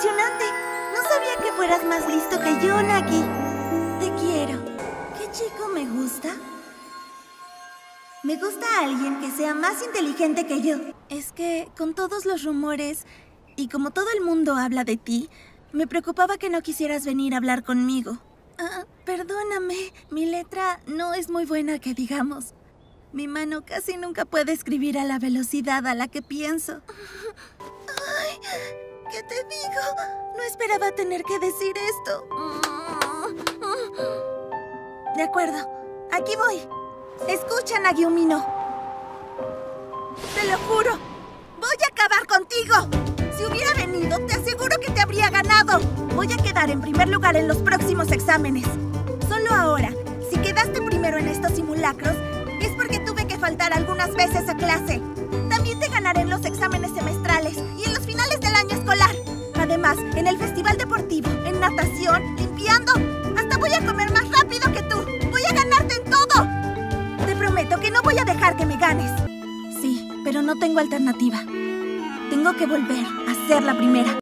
emocionante. No sabía que fueras más listo que yo, Nagi. Te quiero. ¿Qué chico me gusta? Me gusta alguien que sea más inteligente que yo. Es que, con todos los rumores, y como todo el mundo habla de ti, me preocupaba que no quisieras venir a hablar conmigo. Perdóname, mi letra no es muy buena, que digamos. Mi mano casi nunca puede escribir a la velocidad a la que pienso. Ay, ¿qué te digo? No esperaba tener que decir esto. De acuerdo, aquí voy. Escucha, Nagiumino. Te lo juro, voy a acabar contigo. Si hubiera venido, te aseguro que te habría ganado. Voy a quedar en primer lugar en los próximos exámenes. Solo ahora, si quedaste primero en estos simulacros, es porque tuve que faltar algunas veces a clase. También te ganaré en los exámenes semestrales y en los finales del año escolar. Además, en el festival deportivo, en natación, limpiando. Hasta voy a comer más rápido que tú. Voy a ganarte en todo. Te prometo que no voy a dejar que me ganes. Sí, pero no tengo alternativa. Tengo que volver a ser la primera.